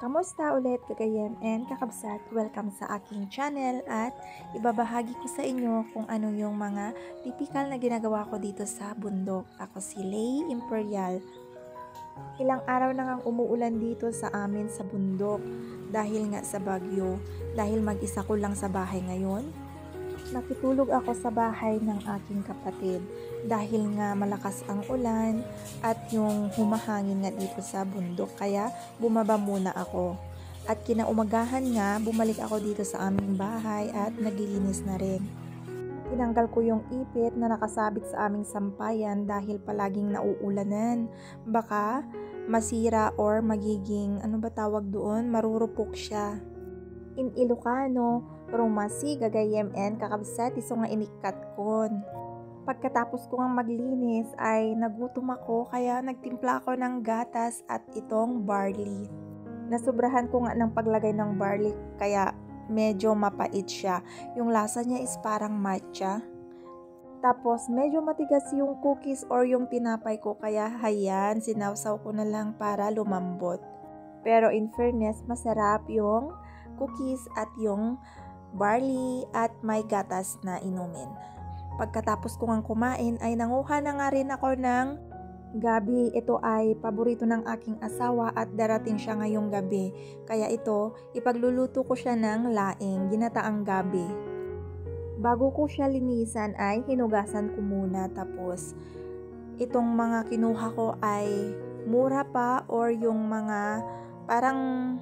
Kamusta ulit kagayem and kakabsat? Welcome sa aking channel at ibabahagi ko sa inyo kung ano yung mga tipikal na ginagawa ko dito sa bundok. Ako si Lay Imperial. Ilang araw na ngang umuulan dito sa amin sa bundok dahil nga sa bagyo. Dahil mag-isa ko lang sa bahay ngayon, nakitulog ako sa bahay ng aking kapatid dahil nga malakas ang ulan at yung humahangin nga dito sa bundok, kaya bumaba muna ako. At kinaumagahan nga, bumalik ako dito sa aming bahay at naglilinis na rin. Tinanggal ko yung ipit na nakasabit sa aming sampayan dahil palaging nauulanan. Baka masira or magiging, ano ba tawag doon, marurupok siya. In Ilocano, rumasi gagayem and kakabsat iso nga inikat kon. Pagkatapos ko ngang maglinis ay nagutom ako, kaya nagtimpla ako ng gatas at itong barley. Nasobrahan ko nga ng paglagay ng barley kaya medyo mapait siya. Yung lasa niya is parang matcha. Tapos medyo matigas yung cookies or yung tinapay ko, kaya hayan, sinawsaw ko na lang para lumambot. Pero in fairness, masarap yung cookies at yung barley at may gatas na inumin. Pagkatapos ko ngang kumain ay nanguha na nga rin ako ng gabi. Ito ay paborito ng aking asawa at darating siya ngayong gabi. Kaya ito, ipagluluto ko siya ng laing, ginataang gabi. Bago ko siya linisan ay hinugasan ko muna, tapos itong mga kinuha ko ay mura pa or yung mga parang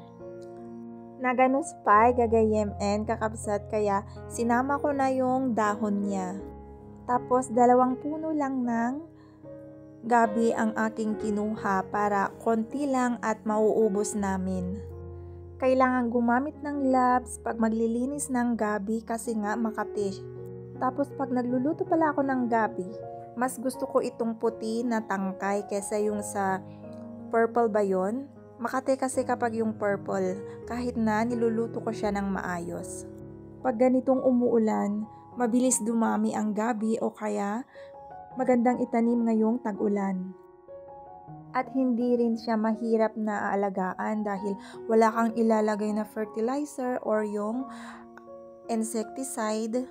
naganos pa gagayem and kakabsat, kaya sinama ko na yung dahon niya. Tapos 2 puno lang ng gabi ang aking kinuha para konti lang at mauubos namin. Kailangan gumamit ng gloves pag maglilinis ng gabi kasi nga makati. Tapos pag nagluluto pala ako ng gabi, mas gusto ko itong puti na tangkay kesa yung sa purple ba yun? Makati kasi kapag yung purple, kahit na niluluto ko siya ng maayos. Pag ganitong umuulan, mabilis dumami ang gabi o kaya magandang itanim ngayong tag-ulan. At hindi rin siya mahirap na aalagaan dahil wala kang ilalagay na fertilizer or yung insecticide.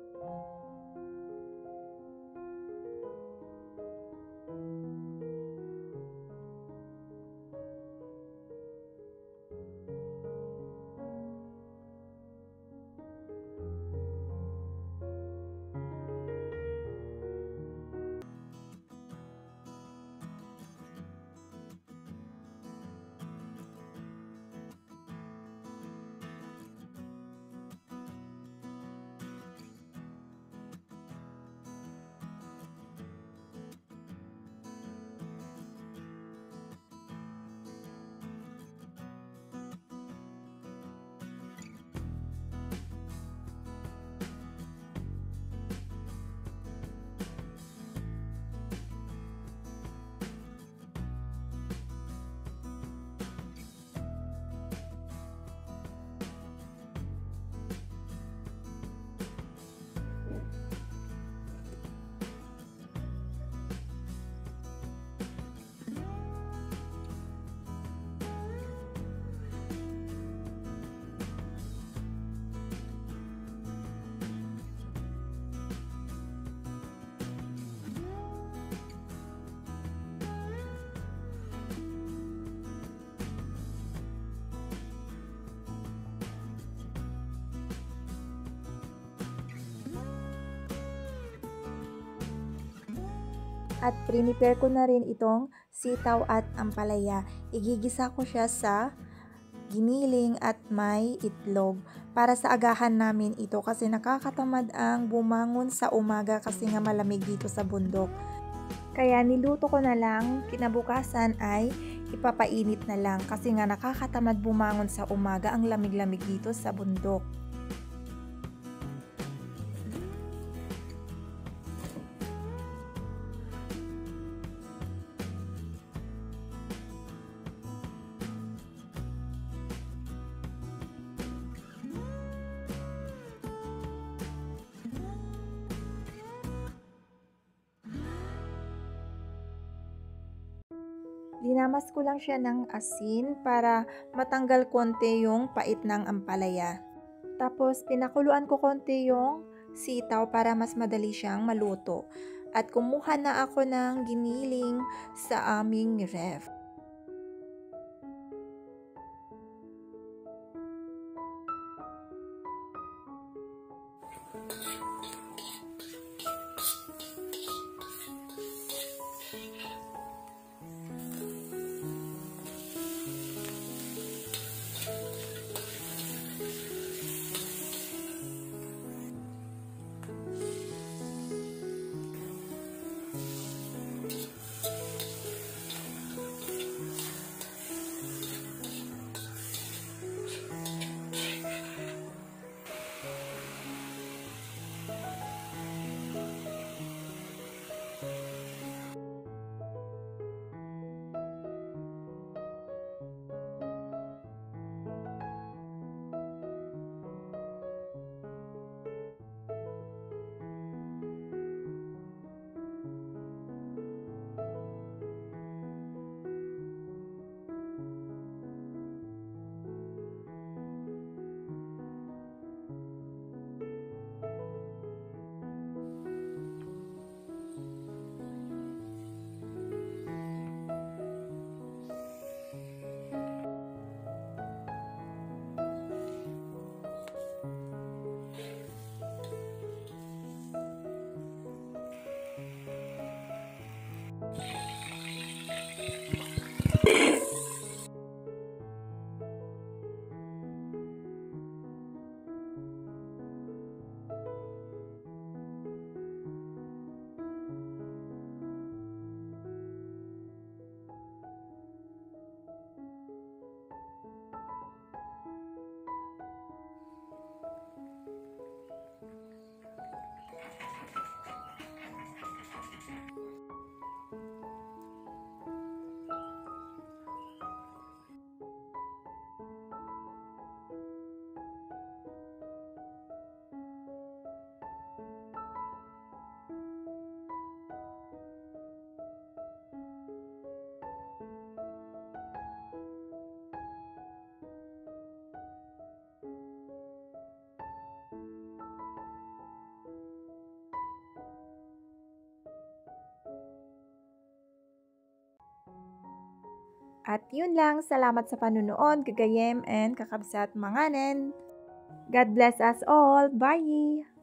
At prepare ko na rin itong sitaw at ampalaya. Igigisa ko siya sa giniling at may itlog para sa agahan namin ito kasi nakakatamad ang bumangon sa umaga kasi nga malamig dito sa bundok. Kaya niluto ko na lang, kinabukasan ay ipapainit na lang kasi nga nakakatamad bumangon sa umaga, ang lamig-lamig dito sa bundok. Dinamas ko lang siya ng asin para matanggal konti yung pait ng ampalaya. Tapos pinakuluan ko konti yung sitaw para mas madali siyang maluto. At kumuha na ako ng giniling sa aming ref. At yun lang, salamat sa panunood, gagayem and kakabsat manganen. God bless us all. Bye!